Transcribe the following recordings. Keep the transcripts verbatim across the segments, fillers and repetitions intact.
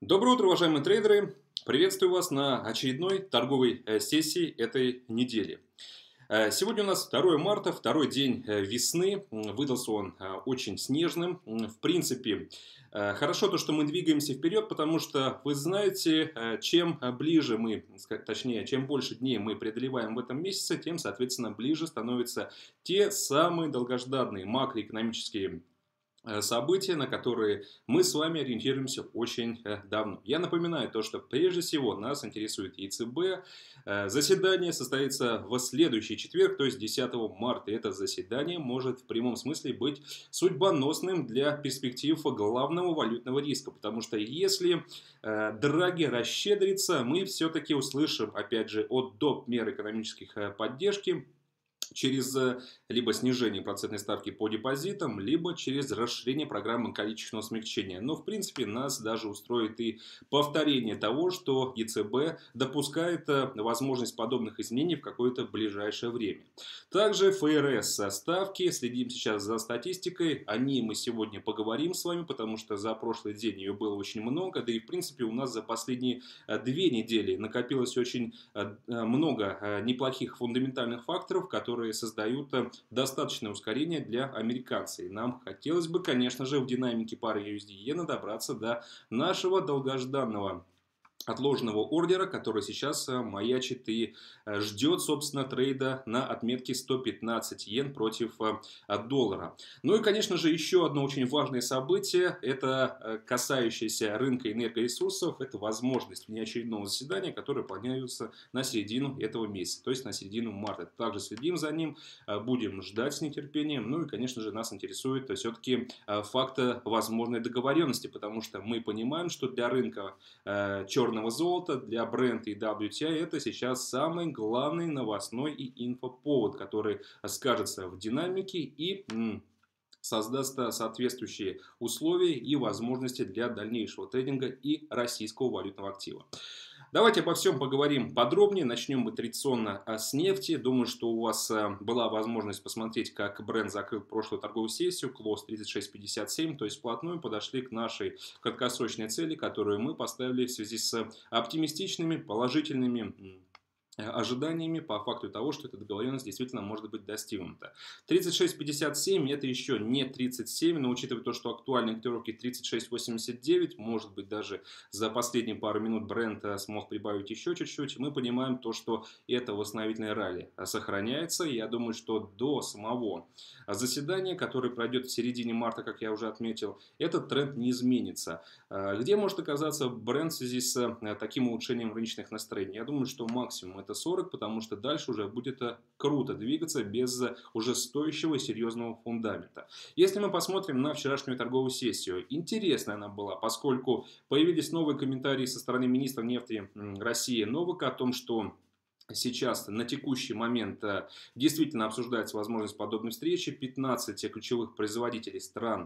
Доброе утро, уважаемые трейдеры! Приветствую вас на очередной торговой э, сессии этой недели. Э, Сегодня у нас второе марта, второй день э, весны. М, Выдался он э, очень снежным. М, В принципе, э, хорошо то, что мы двигаемся вперед, потому что, вы знаете, э, чем э, ближе мы, ска- точнее, чем больше дней мы преодолеваем в этом месяце, тем, соответственно, ближе становятся те самые долгожданные макроэкономические э, события, на которые мы с вами ориентируемся очень э, давно. Я напоминаю то, что прежде всего нас интересует ЕЦБ. Э, Заседание состоится в следующий четверг, то есть десятого марта. Это заседание может в прямом смысле быть судьбоносным для перспектив главного валютного риска. Потому что если э, Драги расщедрится, мы все-таки услышим, опять же, от доп. Мер экономических э, поддержки через э, либо снижение процентной ставки по депозитам, либо через расширение программы количественного смягчения. Но, в принципе, нас даже устроит и повторение того, что ЕЦБ допускает э, возможность подобных изменений в какое-то ближайшее время. Также ФРС ставки. Следим сейчас за статистикой. О ней мы сегодня поговорим с вами, потому что за прошлый день ее было очень много. Да и, в принципе, у нас за последние э, две недели накопилось очень э, много э, неплохих фундаментальных факторов, которые создают э, достаточное ускорение для американцев. И нам хотелось бы, конечно же, в динамике пары ю эс ди-иена добраться до нашего долгожданного отложенного ордера, который сейчас э, маячит и э, ждет, собственно, трейда на отметке сто пятнадцать йен против э, доллара. Ну и, конечно же, еще одно очень важное событие, это э, касающееся рынка энергоресурсов, это возможность внеочередного заседания, которое планируется на середину этого месяца, то есть на середину марта. Также следим за ним, э, будем ждать с нетерпением. Ну и, конечно же, нас интересует все-таки э, факт возможной договоренности, потому что мы понимаем, что для рынка э, черного золота, для Brent и дабл ю ти ай это сейчас самый главный новостной и инфоповод, который скажется в динамике и м, создаст соответствующие условия и возможности для дальнейшего трейдинга и российского валютного актива. Давайте обо всем поговорим подробнее. Начнем мы традиционно с нефти. Думаю, что у вас была возможность посмотреть, как Brent закрыл прошлую торговую сессию. Клоз тридцать шесть пятьдесят семь. То есть вплотную подошли к нашей краткосрочной цели, которую мы поставили в связи с оптимистичными, положительными ожиданиями по факту того, что эта договоренность действительно может быть достигнута. тридцать шесть пятьдесят семь это еще не тридцать семь, но учитывая то, что актуальные котировки тридцать шесть восемьдесят девять, может быть даже за последние пару минут Brent смог прибавить еще чуть-чуть, мы понимаем то, что это восстановительное ралли сохраняется. Я думаю, что до самого заседания, которое пройдет в середине марта, как я уже отметил, этот тренд не изменится. Где может оказаться Brent в связи с таким улучшением рыночных настроений? Я думаю, что максимум это сорок, потому что дальше уже будет круто двигаться без уже стоящего и серьезного фундамента. Если мы посмотрим на вчерашнюю торговую сессию, интересная она была, поскольку появились новые комментарии со стороны министра нефти России Новака о том, что сейчас на текущий момент действительно обсуждается возможность подобной встречи. пятнадцать ключевых производителей стран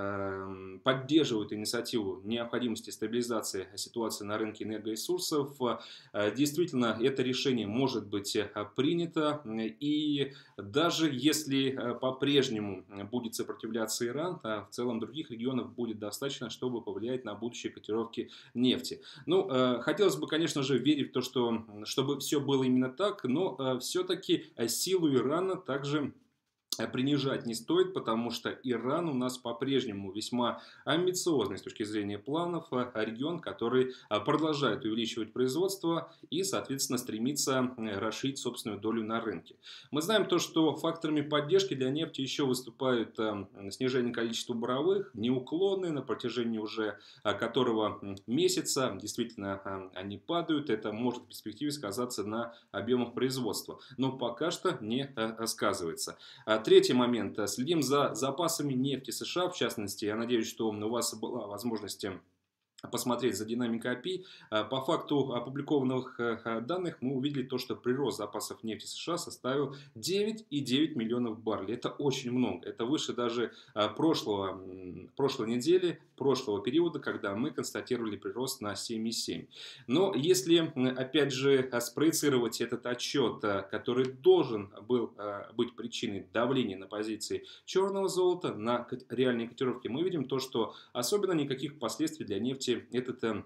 э, поддерживают инициативу необходимости стабилизации ситуации на рынке энергоресурсов. Э, действительно, это решение может быть принято. И даже если по-прежнему будет сопротивляться Иран, то в целом других регионов будет достаточно, чтобы повлиять на будущие котировки нефти. Ну, э, хотелось бы, конечно же, верить в то, что чтобы все было именно так, но э, все-таки силу Ирана также принижать не стоит, потому что Иран у нас по-прежнему весьма амбициозный с точки зрения планов регион, который продолжает увеличивать производство и, соответственно, стремится расширить собственную долю на рынке. Мы знаем то, что факторами поддержки для нефти еще выступают снижение количества буровых, неуклонные на протяжении уже которого месяца действительно они падают. Это может в перспективе сказаться на объемах производства, но пока что не сказывается. Третий момент. Следим за запасами нефти США, в частности. Я надеюсь, что у вас была возможность посмотреть за динамикой эй пи ай. По факту опубликованных данных мы увидели то, что прирост запасов нефти США составил девять и девять миллионов баррелей. Это очень много. Это выше даже прошлого, прошлой недели, прошлого периода, когда мы констатировали прирост на семь и семь. Но если, опять же, спроецировать этот отчет, который должен был быть причиной давления на позиции черного золота, на реальные котировки, мы видим то, что особенно никаких последствий для нефти этот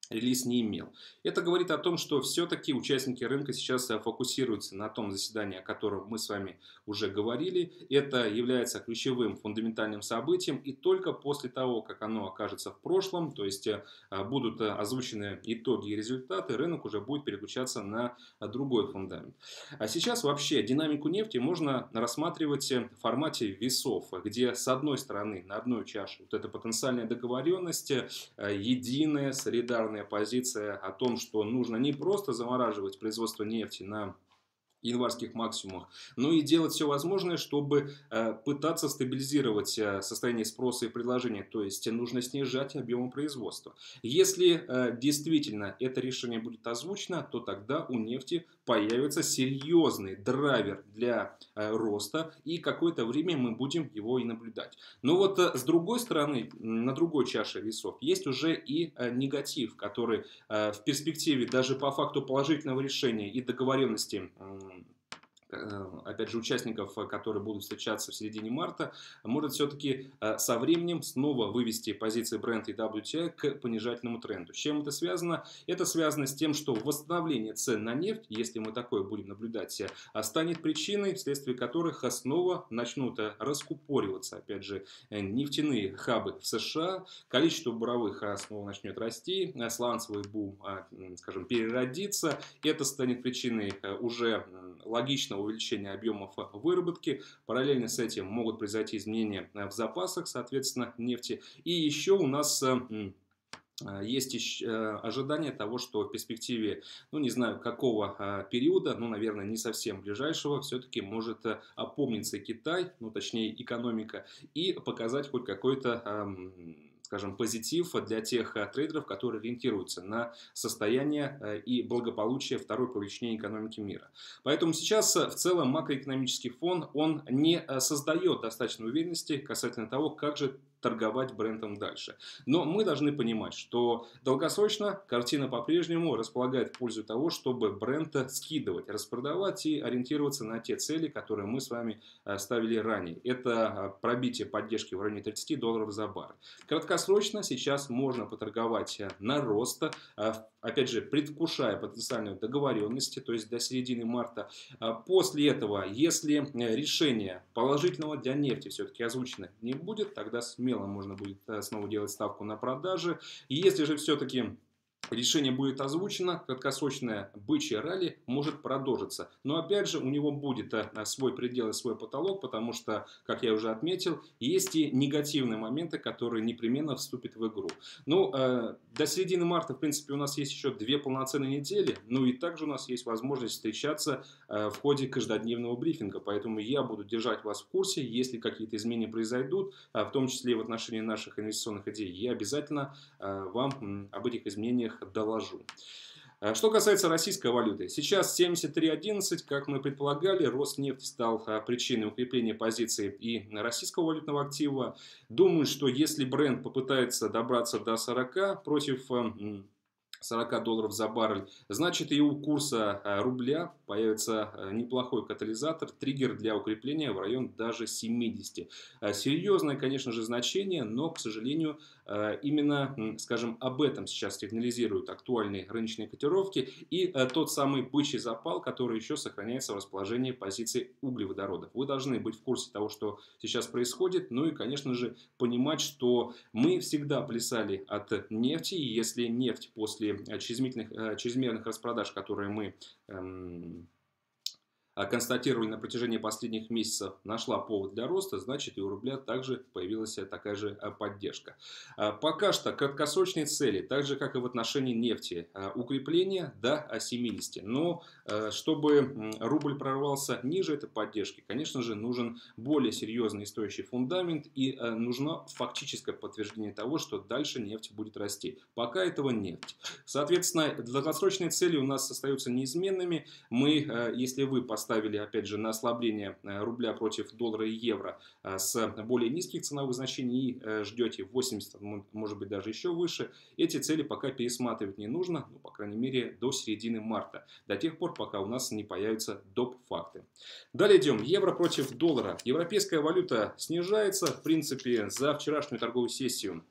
релиз не имел. Это говорит о том, что все-таки участники рынка сейчас фокусируются на том заседании, о котором мы с вами уже говорили. Это является ключевым фундаментальным событием, и только после того, как оно окажется в прошлом, то есть будут озвучены итоги и результаты, рынок уже будет переключаться на другой фундамент. А сейчас вообще динамику нефти можно рассматривать в формате весов, где с одной стороны на одной чаше вот эта потенциальная договоренность, единая, солидарная позиция о том, что нужно не просто замораживать производство нефти на январских максимумах, но и делать все возможное, чтобы э, пытаться стабилизировать э, состояние спроса и предложения, то есть нужно снижать объемы производства. Если э, действительно это решение будет озвучено, то тогда у нефти появится серьезный драйвер для э, роста, и какое-то время мы будем его и наблюдать. Но вот э, с другой стороны, на другой чаше весов, есть уже и э, негатив, который э, в перспективе даже по факту положительного решения и договоренности опять же, участников, которые будут встречаться в середине марта, может все-таки со временем снова вывести позиции Brent и дабл ю ти ай к понижательному тренду. С чем это связано? Это связано с тем, что восстановление цен на нефть, если мы такое будем наблюдать, станет причиной, вследствие которых снова начнут раскупориваться, опять же, нефтяные хабы в США, количество буровых снова начнет расти, сланцевый бум, скажем, переродится. Это станет причиной уже логичного увеличения объемов выработки. Параллельно с этим могут произойти изменения в запасах, соответственно, нефти. И еще у нас есть ожидание того, что в перспективе, ну не знаю какого периода, ну наверное не совсем ближайшего, все-таки может опомниться Китай, ну точнее экономика, и показать хоть какой-то, скажем, позитив для тех трейдеров, которые ориентируются на состояние и благополучие второй по величине экономики мира. Поэтому сейчас в целом макроэкономический фон, он не создает достаточной уверенности касательно того, как же торговать брендом дальше. Но мы должны понимать, что долгосрочно картина по-прежнему располагает в пользу того, чтобы бренд скидывать, распродавать и ориентироваться на те цели, которые мы с вами ставили ранее. Это пробитие поддержки в районе тридцати долларов за баррель. Краткосрочно сейчас можно поторговать на рост, опять же, предвкушая потенциальную договоренность, то есть до середины марта. После этого, если решение положительного для нефти все-таки озвучено не будет, тогда смело можно будет снова делать ставку на продажи. И если же все-таки решение будет озвучено, краткосрочное бычье ралли может продолжиться. Но опять же у него будет свой предел и свой потолок, потому что, как я уже отметил, есть и негативные моменты, которые непременно вступят в игру. Ну, э, до середины марта, в принципе, у нас есть еще две полноценные недели. Ну и также у нас есть возможность встречаться э, в ходе каждодневного брифинга. Поэтому я буду держать вас в курсе, если какие-то изменения произойдут, э, в том числе и в отношении наших инвестиционных идей. Я обязательно э, вам м, об этих изменениях доложу. Что касается российской валюты, сейчас семьдесят три одиннадцать, как мы предполагали, рост нефти стал причиной укрепления позиций и российского валютного актива. Думаю, что если бренд попытается добраться до сорока против сорока долларов за баррель, значит и у курса рубля появится неплохой катализатор, триггер для укрепления в район даже семидесяти. Серьезное, конечно же, значение, но, к сожалению, именно, скажем, об этом сейчас сигнализируют актуальные рыночные котировки и тот самый бычий запал, который еще сохраняется в расположении позиций углеводородов. Вы должны быть в курсе того, что сейчас происходит, ну и, конечно же, понимать, что мы всегда плясали от нефти, и если нефть после чрезмерных, чрезмерных распродаж, которые мы эм, констатировали на протяжении последних месяцев, нашла повод для роста, значит и у рубля также появилась такая же поддержка. Пока что краткосрочные цели, так же как и в отношении нефти, укрепление до семидесяти. Но чтобы рубль прорвался ниже этой поддержки, конечно же нужен более серьезный и стоящий фундамент и нужно фактическое подтверждение того, что дальше нефть будет расти. Пока этого нет. Соответственно, долгосрочные цели у нас остаются неизменными. Мы, если вы поставите ставили, опять же, на ослабление рубля против доллара и евро с более низких ценовых значений и ждете восемьдесят, может быть, даже еще выше, эти цели пока пересматривать не нужно, ну, по крайней мере, до середины марта, до тех пор, пока у нас не появятся доп. Факты. Далее идем. Евро против доллара. Европейская валюта снижается, в принципе, за вчерашнюю торговую сессию.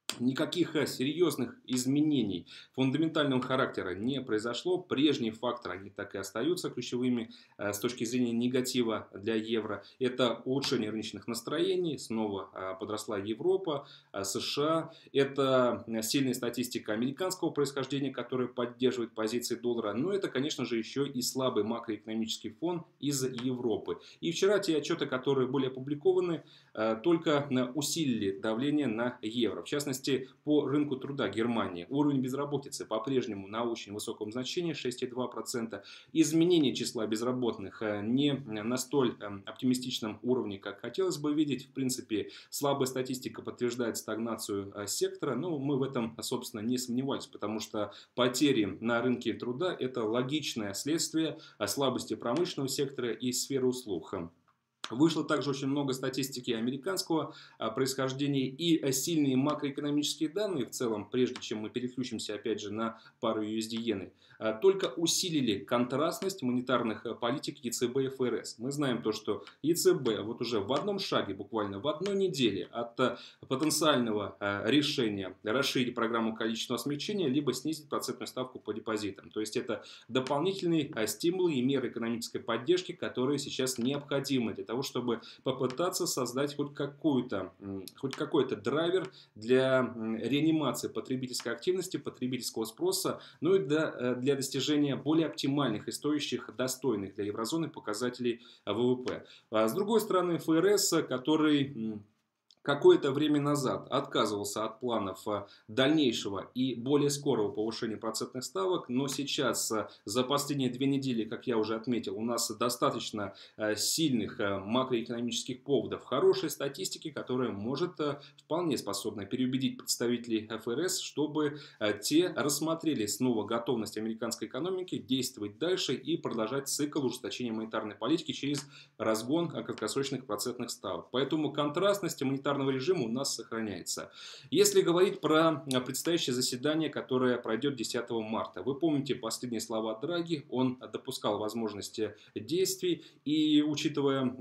Никаких э, серьезных изменений фундаментального характера не произошло. Прежние факторы, они так и остаются ключевыми э, с точки зрения негатива для евро. Это улучшение рыночных настроений, снова э, подросла Европа, э, США. Это сильная статистика американского происхождения, которая поддерживает позиции доллара. Но это, конечно же, еще и слабый макроэкономический фон из Европы. И вчера те отчеты, которые были опубликованы, э, только э, усилили давление на евро. В частности, по рынку труда Германии уровень безработицы по-прежнему на очень высоком значении шесть и две десятых процента. Изменение числа безработных не на столь оптимистичном уровне, как хотелось бы видеть. В принципе, слабая статистика подтверждает стагнацию сектора. Но мы в этом, собственно, не сомневались, потому что потери на рынке труда – это логичное следствие слабости промышленного сектора и сферы услуг. Вышло также очень много статистики американского происхождения и сильные макроэкономические данные в целом, прежде чем мы переключимся опять же на пару ю эс ди-иены, только усилили контрастность монетарных политик е цэ бэ и эф эр эс. Мы знаем то, что е цэ бэ вот уже в одном шаге, буквально в одной неделе от потенциального решения расширить программу количественного смягчения, либо снизить процентную ставку по депозитам. То есть это дополнительные стимулы и меры экономической поддержки, которые сейчас необходимы для того, чтобы попытаться создать хоть какой-то, хоть какой-то драйвер для реанимации потребительской активности, потребительского спроса, ну и для, для достижения более оптимальных и стоящих, достойных для еврозоны показателей вэ вэ пэ. А с другой стороны, эф эр эс, который какое-то время назад отказывался от планов дальнейшего и более скорого повышения процентных ставок, но сейчас за последние две недели, как я уже отметил, у нас достаточно сильных макроэкономических поводов, хорошей статистики, которая может вполне способна переубедить представителей эф эр эс, чтобы те рассмотрели снова готовность американской экономики действовать дальше и продолжать цикл ужесточения монетарной политики через разгон краткосрочных процентных ставок. Поэтому контрастность монетарной режима у нас сохраняется. Если говорить про предстоящее заседание, которое пройдет десятого марта. Вы помните последние слова Драги, он допускал возможности действий и, учитывая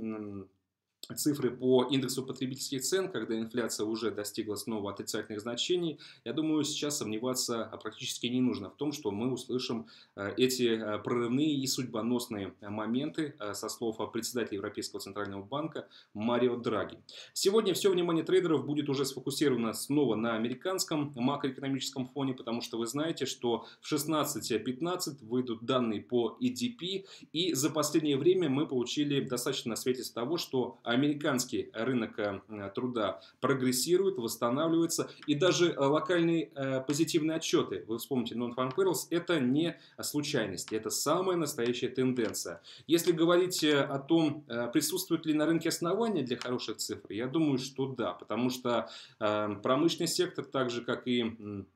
цифры по индексу потребительских цен, когда инфляция уже достигла снова отрицательных значений, я думаю, сейчас сомневаться практически не нужно в том, что мы услышим эти прорывные и судьбоносные моменты со слов председателя Европейского центрального банка Марио Драги. Сегодня все внимание трейдеров будет уже сфокусировано снова на американском макроэкономическом фоне, потому что вы знаете, что в шестнадцать пятнадцать выйдут данные по и ди пи, и за последнее время мы получили достаточно свидетельств того, что американский рынок труда прогрессирует, восстанавливается, и даже локальные позитивные отчеты, вы вспомните Non-Farm Payrolls, это не случайность, это самая настоящая тенденция. Если говорить о том, присутствует ли на рынке основания для хороших цифр, я думаю, что да, потому что промышленный сектор, так же как и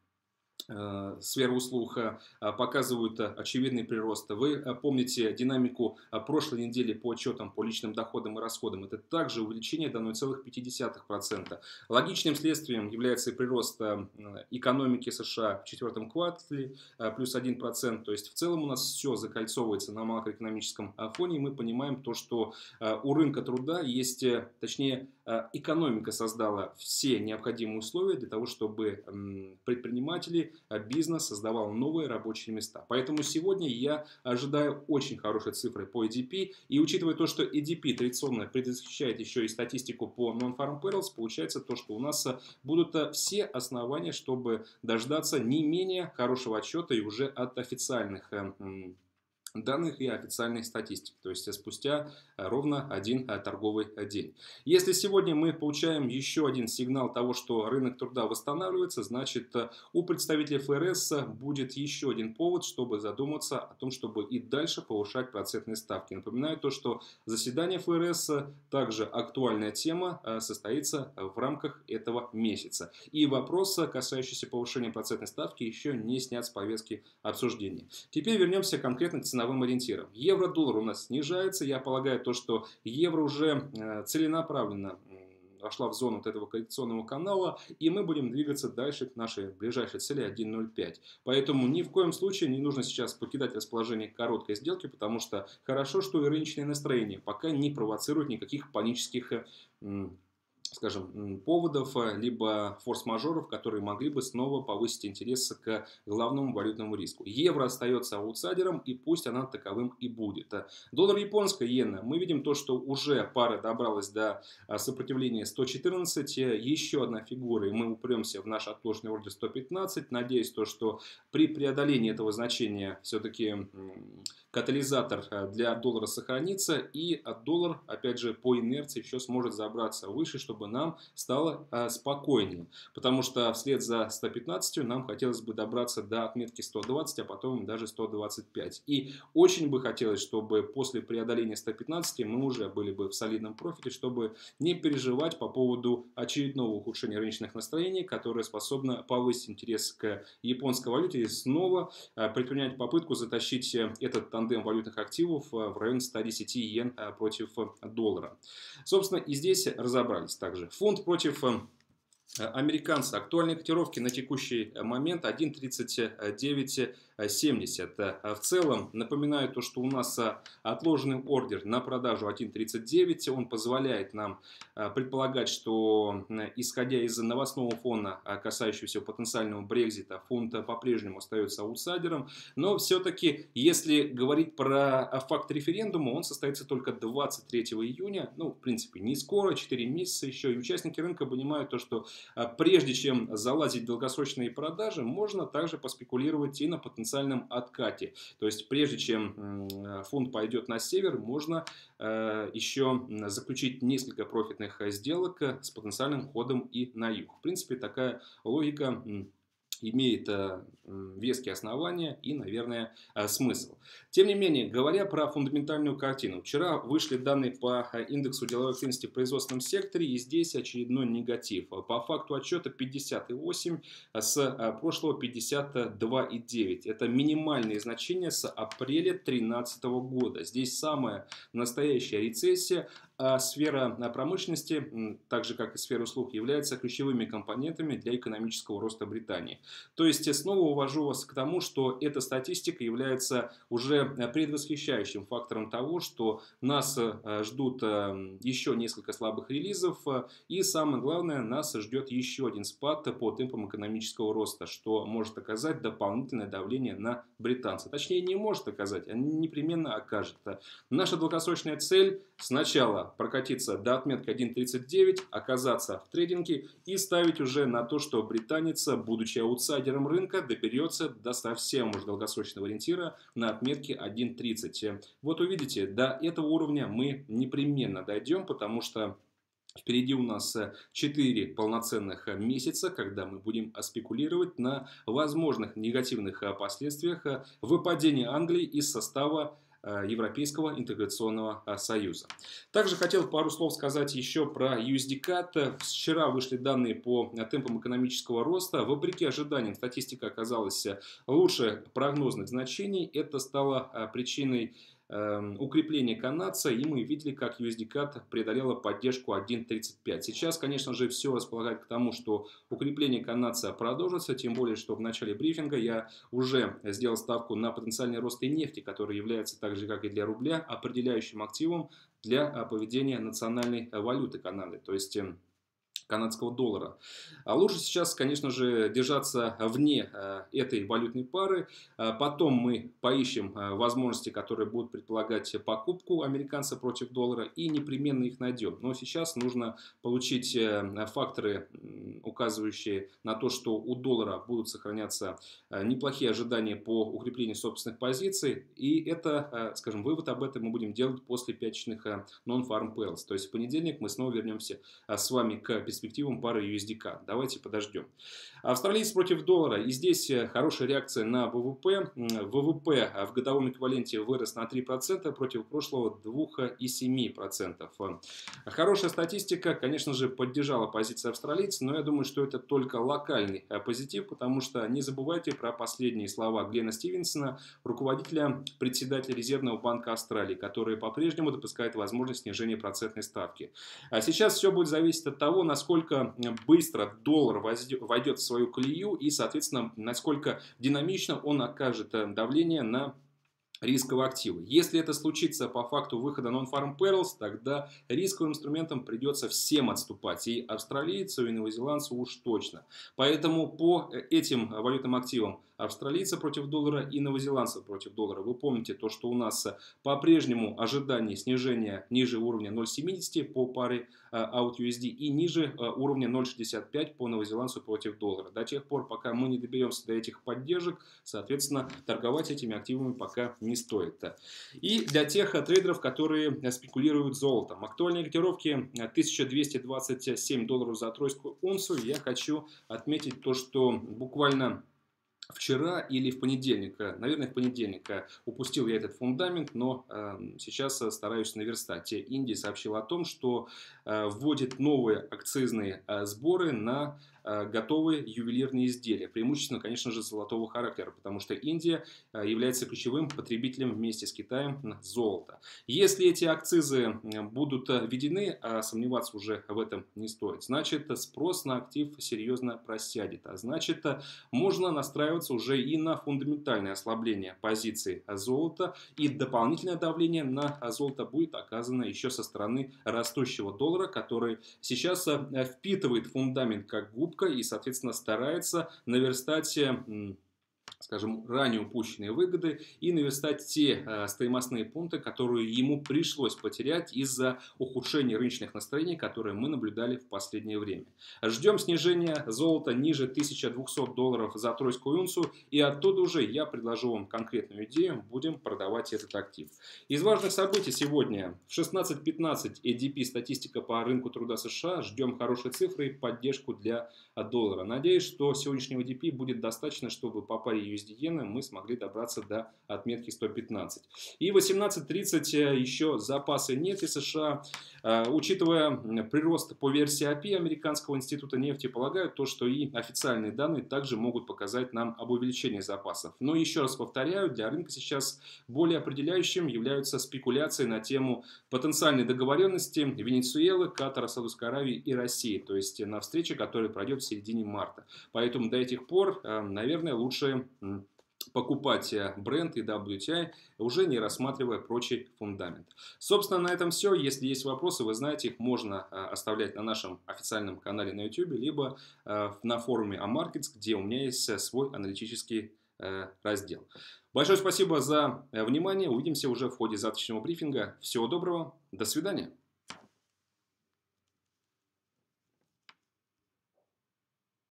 сфера услуг, показывают очевидный прирост. Вы помните динамику прошлой недели по отчетам по личным доходам и расходам. Это также увеличение до ноль целых пять десятых процента. Логичным следствием является и прирост экономики США в четвертом квартале, плюс один процент. То есть в целом у нас все закольцовывается на макроэкономическом фоне. И мы понимаем то, что у рынка труда есть, точнее, экономика создала все необходимые условия для того, чтобы предприниматели, бизнес создавал новые рабочие места. Поэтому сегодня я ожидаю очень хорошей цифры по и ди пи. И учитывая то, что и ди пи традиционно предвосхищает еще и статистику по Non-Farm Payrolls, получается то, что у нас будут все основания, чтобы дождаться не менее хорошего отчета и уже от официальных данных и официальной статистики, то есть спустя ровно один торговый день. Если сегодня мы получаем еще один сигнал того, что рынок труда восстанавливается, значит у представителей эф эр эс будет еще один повод, чтобы задуматься о том, чтобы и дальше повышать процентные ставки. Напоминаю то, что заседание эф эр эс, также актуальная тема, состоится в рамках этого месяца. И вопрос, касающийся повышения процентной ставки, еще не снят с повестки обсуждения. Теперь вернемся конкретно к ценовым ориентирам. Евро-доллар у нас снижается. Я полагаю, то, что евро уже целенаправленно вошла в зону вот этого коррекционного канала, и мы будем двигаться дальше к нашей ближайшей цели один ноль пять. Поэтому ни в коем случае не нужно сейчас покидать расположение короткой сделки, потому что хорошо, что и рыночные настроения пока не провоцируют никаких панических скажем, поводов, либо форс-мажоров, которые могли бы снова повысить интерес к главному валютному риску. Евро остается аутсайдером, и пусть она таковым и будет. Доллар японская иена. Мы видим то, что уже пара добралась до сопротивления сто четырнадцать. Еще одна фигура, и мы упремся в наш отложенный ордер сто пятнадцать. Надеюсь, то, что при преодолении этого значения все-таки катализатор для доллара сохранится, и доллар, опять же, по инерции еще сможет забраться выше, чтобы нам стало а, спокойнее. Потому что вслед за сто пятнадцатью нам хотелось бы добраться до отметки сто двадцать, а потом даже сто двадцать пять. И очень бы хотелось, чтобы после преодоления сто пятнадцати мы уже были бы в солидном профите, чтобы не переживать по поводу очередного ухудшения рыночных настроений, которое способно повысить интерес к японской валюте и снова а, предпринять попытку затащить этот тандем валютных активов в район ста десяти йен против доллара. Собственно, и здесь разобрались также. Фунт против американца. Актуальные котировки на текущий момент один тридцать девять семьдесят. В целом, напоминаю то, что у нас отложенный ордер на продажу один тридцать девять. Он позволяет нам предполагать, что, исходя из новостного фона, касающегося потенциального Брекзита, фунт по-прежнему остается аутсайдером. Но все-таки, если говорить про факт референдума, он состоится только двадцать третьего июня. Ну, в принципе, не скоро, четыре месяца еще. И участники рынка понимают то, что прежде чем залазить в долгосрочные продажи, можно также поспекулировать и на потенциальном откате. То есть, прежде чем фунт пойдет на север, можно еще заключить несколько профитных сделок с потенциальным ходом и на юг. В принципе, такая логика имеет веские основания и, наверное, смысл. Тем не менее, говоря про фундаментальную картину, вчера вышли данные по индексу деловой активности в производственном секторе, и здесь очередной негатив. По факту отчета пятьдесят и восемь, с прошлого пятьдесят два и девять. Это минимальные значения с апреля две тысячи тринадцатого года. Здесь самая настоящая рецессия. А сфера промышленности, так же как и сфера услуг, является ключевыми компонентами для экономического роста Британии. То есть, снова увожу вас к тому, что эта статистика является уже предвосхищающим фактором того, что нас ждут еще несколько слабых релизов, и самое главное, нас ждет еще один спад по темпам экономического роста, что может оказать дополнительное давление на британцев. Точнее, не может оказать, а непременно окажет. Наша долгосрочная цель сначала прокатиться до отметки один тридцать девять, оказаться в трейдинге и ставить уже на то, что британец, будучи аутсайдером рынка, доберется до совсем уж долгосрочного ориентира на отметке один тридцать. Вот увидите, до этого уровня мы непременно дойдем, потому что впереди у нас четыре полноценных месяца, когда мы будем спекулировать на возможных негативных последствиях выпадения Англии из состава Европейского интеграционного союза. Также хотел пару слов сказать еще про ю эс ди кат. Вчера вышли данные по темпам экономического роста. Вопреки ожиданиям, статистика оказалась лучше прогнозных значений. Это стало причиной укрепление канадца, и мы видели, как ю эс ди кат преодолела поддержку один тридцать пять. Сейчас, конечно же, все располагает к тому, что укрепление канадца продолжится, тем более, что в начале брифинга я уже сделал ставку на потенциальный рост и нефти, который является так же, как и для рубля, определяющим активом для поведения национальной валюты Канады, то есть канадского доллара. А лучше сейчас, конечно же, держаться вне этой валютной пары. Потом мы поищем возможности, которые будут предполагать покупку американца против доллара, и непременно их найдем. Но сейчас нужно получить факторы, указывающие на то, что у доллара будут сохраняться неплохие ожидания по укреплению собственных позиций. И это, скажем, вывод об этом мы будем делать после пятничных non-farm payrolls. То есть в понедельник мы снова вернемся с вами к перспективам пары ю эс ди кат. Давайте подождем. Австралиец против доллара. И здесь хорошая реакция на вэ вэ пэ. вэ вэ пэ в годовом эквиваленте вырос на три процента против прошлого два и семь десятых процента. Хорошая статистика, конечно же, поддержала позиции австралийца, но я думаю, что это только локальный позитив, потому что не забывайте про последние слова Глена Стивенсона, руководителя, председателя Резервного банка Австралии, который по-прежнему допускает возможность снижения процентной ставки. А сейчас все будет зависеть от того, насколько быстро доллар войдет в свою колею и, соответственно, насколько динамично он окажет давление на рисковые активы. Если это случится по факту выхода Non-Farm Perils, тогда рисковым инструментам придется всем отступать. И австралийцу, и новозеландцу уж точно. Поэтому по этим валютным активам австралийца против доллара и новозеландца против доллара. Вы помните то, что у нас по-прежнему ожидание снижения ниже уровня ноль целых семьдесят сотых по паре эй ю эс ди и ниже уровня ноль целых шестьдесят пять по новозеландцу против доллара. До тех пор, пока мы не доберемся до этих поддержек, соответственно, торговать этими активами пока не стоит. И для тех трейдеров, которые спекулируют золотом. Актуальные котировки тысяча двести двадцать семь долларов за тройскую унцию. Я хочу отметить то, что буквально вчера или в понедельник, наверное, в понедельник упустил я этот фундамент, но э, сейчас стараюсь наверстать. Индия сообщила о том, что э, вводит новые акцизные э, сборы на э, готовые ювелирные изделия, преимущественно, конечно же, золотого характера, потому что Индия э, является ключевым потребителем вместе с Китаем золота. Если эти акцизы будут введены, а сомневаться уже в этом не стоит, значит, спрос на актив серьезно просядет, а значит, можно настраиваться уже и на фундаментальное ослабление позиций золота, и дополнительное давление на золото будет оказано еще со стороны растущего доллара, который сейчас впитывает фундамент как губка и, соответственно, старается наверстать, скажем, ранее упущенные выгоды и наверстать те э, стоимостные пункты, которые ему пришлось потерять из-за ухудшения рыночных настроений, которые мы наблюдали в последнее время. Ждем снижения золота ниже тысячи двухсот долларов за тройскую унцию, и оттуда уже я предложу вам конкретную идею, будем продавать этот актив. Из важных событий сегодня в шестнадцать пятнадцать эй ди пи статистика по рынку труда США, ждем хорошие цифры и поддержку для доллара. Надеюсь, что сегодняшнего эй ди пи будет достаточно, чтобы по паре ю эс ди иена мы смогли добраться до отметки сто пятнадцать. И в восемнадцать тридцать еще запасы нефти США, учитывая прирост по версии эй пи Американского института нефти, полагают то, что и официальные данные также могут показать нам об увеличении запасов. Но еще раз повторяю, для рынка сейчас более определяющим являются спекуляции на тему потенциальной договоренности Венесуэлы, Катара, Саудовской Аравии и России, то есть на встрече, которая пройдет в середине марта. Поэтому до этих пор, наверное, лучше покупать Brent и дабл ю ти ай, уже не рассматривая прочий фундамент. Собственно, на этом все. Если есть вопросы, вы знаете, их можно оставлять на нашем официальном канале на YouTube, либо на форуме Амаркетс, где у меня есть свой аналитический раздел. Большое спасибо за внимание. Увидимся уже в ходе завтрашнего брифинга. Всего доброго. До свидания.